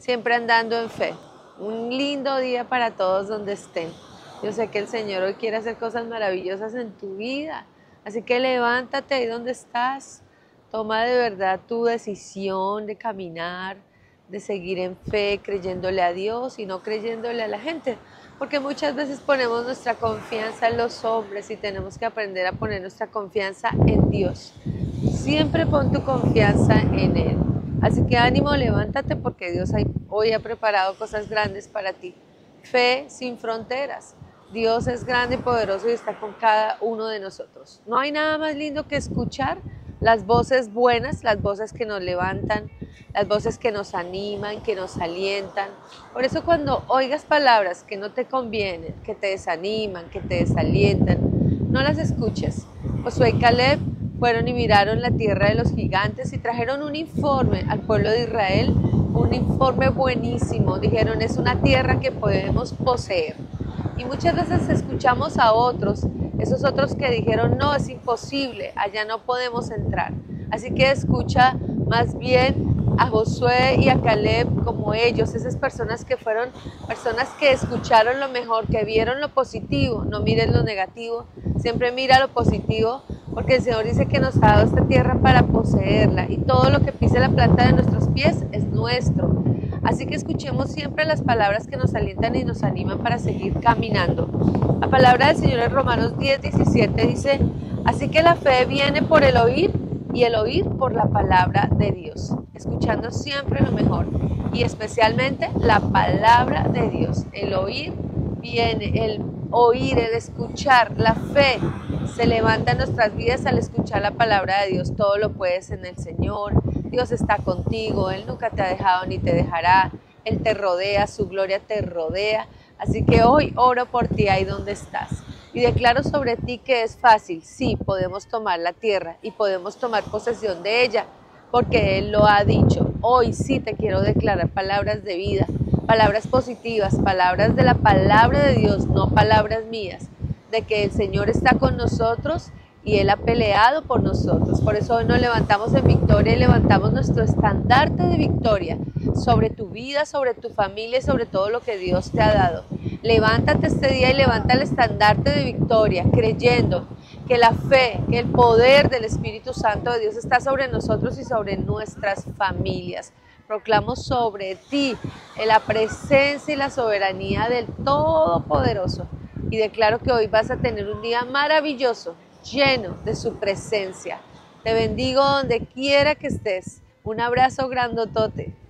siempre andando en fe. Un lindo día para todos donde estén. Yo sé que el Señor hoy quiere hacer cosas maravillosas en tu vida, así que levántate ahí donde estás. Toma de verdad tu decisión de caminar, de seguir en fe, creyéndole a Dios y no creyéndole a la gente, porque muchas veces ponemos nuestra confianza en los hombres y tenemos que aprender a poner nuestra confianza en Dios. Siempre pon tu confianza en Él. Así que ánimo, levántate porque Dios hoy ha preparado cosas grandes para ti. Fe sin fronteras. Dios es grande y poderoso y está con cada uno de nosotros. No hay nada más lindo que escuchar las voces buenas, las voces que nos levantan, las voces que nos animan, que nos alientan. Por eso cuando oigas palabras que no te convienen, que te desaniman, que te desalientan, no las escuches. Josué y Caleb fueron y miraron la tierra de los gigantes y trajeron un informe al pueblo de Israel, un informe buenísimo. Dijeron, es una tierra que podemos poseer. Y muchas veces escuchamos a otros, esos otros que dijeron, no, es imposible, allá no podemos entrar. Así que escucha más bien a Josué y a Caleb como ellos, esas personas que fueron personas que escucharon lo mejor, que vieron lo positivo. No mires lo negativo, siempre mira lo positivo, porque el Señor dice que nos ha dado esta tierra para poseerla y todo lo que pise la planta de nuestros pies es nuestro. Así que escuchemos siempre las palabras que nos alientan y nos animan para seguir caminando. La palabra del Señor en Romanos 10:17 dice, así que la fe viene por el oír y el oír por la palabra de Dios, escuchando siempre lo mejor y especialmente la palabra de Dios. El oír viene, el oír, el escuchar, la fe se levanta en nuestras vidas al escuchar la palabra de Dios. Todo lo puedes en el Señor. Dios está contigo, Él nunca te ha dejado ni te dejará. Él te rodea, su gloria te rodea. Así que hoy oro por ti ahí donde estás. Y declaro sobre ti que es fácil. Sí, podemos tomar la tierra y podemos tomar posesión de ella, porque Él lo ha dicho. Hoy sí te quiero declarar palabras de vida, palabras positivas, palabras de la palabra de Dios, no palabras mías, de que el Señor está con nosotros y Él ha peleado por nosotros. Por eso hoy nos levantamos en victoria y levantamos nuestro estandarte de victoria sobre tu vida, sobre tu familia y sobre todo lo que Dios te ha dado. Levántate este día y levanta el estandarte de victoria, creyendo que la fe, que el poder del Espíritu Santo de Dios está sobre nosotros y sobre nuestras familias. Proclamo sobre ti la presencia y la soberanía del Todopoderoso y declaro que hoy vas a tener un día maravilloso, lleno de su presencia. Te bendigo donde quiera que estés. Un abrazo grandotote.